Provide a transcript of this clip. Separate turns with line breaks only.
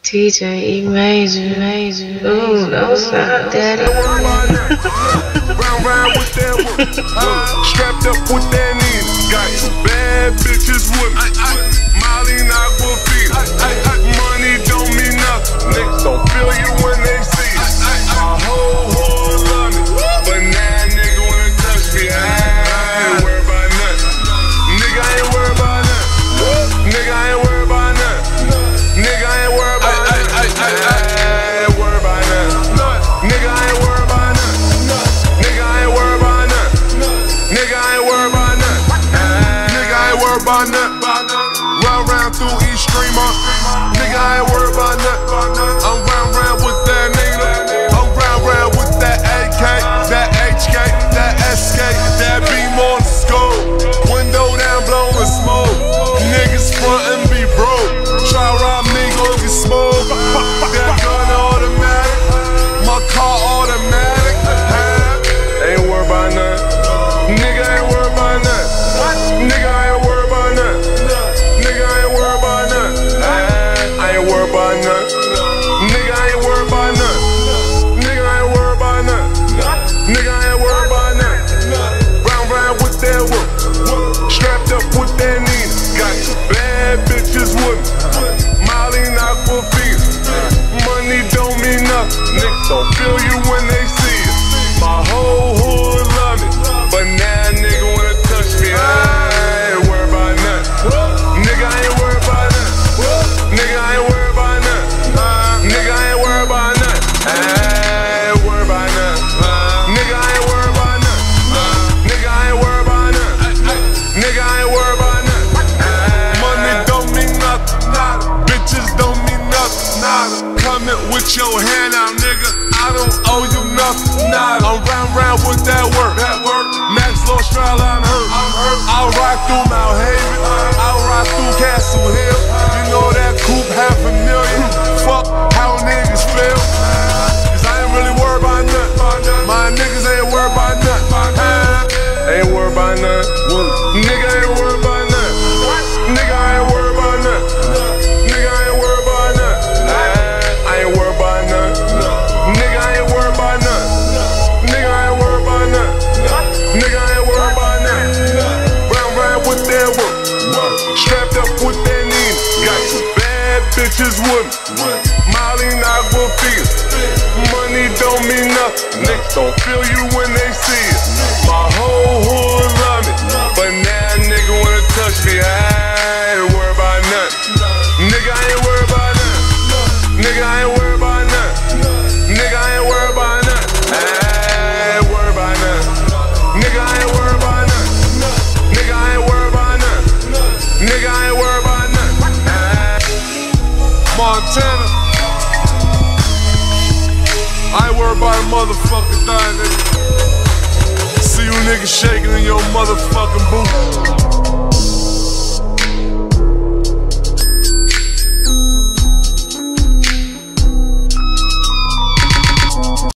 TJ E Major. Ooh, don't stop, daddy.
Round with that work. Strapped up with that Nina. Got some bad bitches with me. Molly not will feed money don't mean nothing. Niggas don't feel you when they see you. My whole hood love me, but now nigga wanna touch me. I ain't worried about nothing. Nigga, I ain't worried about nothing. Nigga, I ain't worried about nothing. Nigga, I ain't worried about nothing. I ain't worried about nothing. Nigga, I ain't worried about nothing. Nigga, I ain't worried about nothing. Nigga, I ain't worried about nothing. Nigga, I ain't worried about nothing. Round through East Streamer. Nigga, I ain't worried about nothing. I'm round with that nigga. I'm round with that AK, that HK, that SK, that beam on the scope. Window down, blowing smoke. Niggas front and be broke. Try rob me, gon' get smoked. That gun automatic, my car automatic. Ain't worried about nothing. Nigga, I ain't worried about nothing. Nigga, I ain't worried about nothing. Nigga, I ain't worried about nothing. I ain't worried about nothing. Nigga, I ain't worried about nothing. Nigga, I ain't worried about nothing. Nigga, I ain't worried about nothing. Round with that work. Strapped up with that Nina. Got some bad bitches with me. Molly not for fees. Money don't mean nothing. Niggas don't feel you when they see you. My whole hood love me, but now nigga wanna touch me. I ain't worried about nothing. Nigga, I ain't worried about nothing. Nigga, I ain't worried about nothing. Nigga, I ain't worried about nothing. I ain't worried about nothing. Nigga, I ain't worried about nothing. Nigga, I ain't worried about nothing. Nigga, I ain't worried about nothing. Money don't mean nothing. Bitches don't mean nothing. Coming with your hand out, nigga. I don't owe you nothing. I'm round with that work. Max Low Stroud, I'm hurt. I'll ride through Mount Haven. I'll ride through Castle Hill. You know that coupe $500,000. Fuck how niggas feel. Cause I ain't really worried about nothing. My niggas ain't worried about nothing. Ain't worried about nothing. Nigga ain't worried about nothing. Nigga, I ain't worried about nothing. Nigga, I ain't worried about nothing. I ain't worried about nothing. Nigga, I ain't worried about nothing. Nigga, I ain't worried about nothing. Nigga, I ain't worried about nothing. Round with that work. Strapped up with that Nina. Got some bad bitches with me. Molly not will feel. Money don't mean nothing. Niggas don't feel you when they see it. My whole hood love me, but now nigga wanna touch me. I ain't worried about nothing. Nigga, I ain't worried about nothing. Nigga, I ain't worried about nothing. Nigga, I ain't worried about nothing. I ain't worried about nothing. Nigga, I ain't worried about nothing. Nigga, I ain't worried about nothing. Nigga, I ain't worried about nothing. Montana, I ain't worried about a motherfucking thing, nigga. See you niggas shaking in your motherfucking boots.